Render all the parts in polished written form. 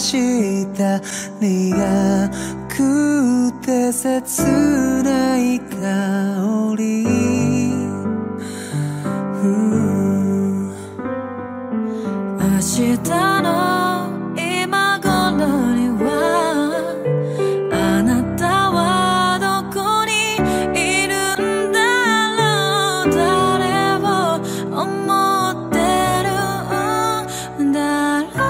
した苦くて切ない香り、明日の今頃にはあなたはどこにいるんだろう、誰を思ってるんだろ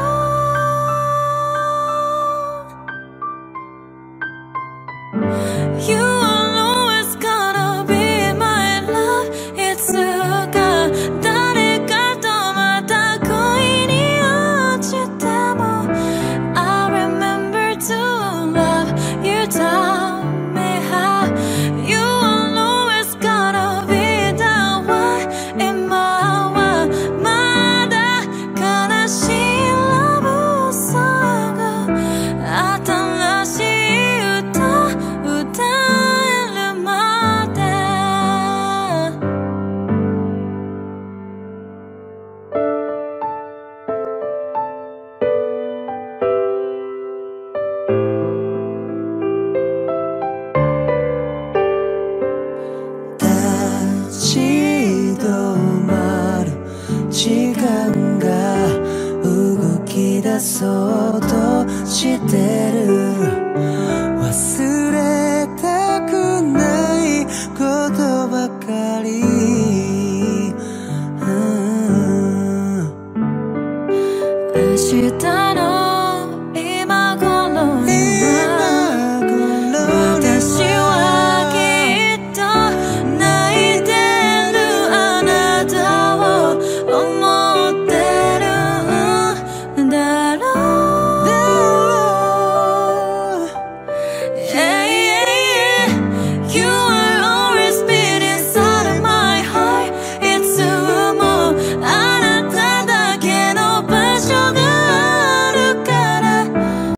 う。 You are always gonna be my love。 いつか誰かとまた恋に落ちても I remember to love you, tell me how you are always gonna be the one。 今はまだ悲しいラブソング、新しい歌歌えるまで。立ち止まる時間が動き出そうとしてる、忘れたくないことばかり、明日の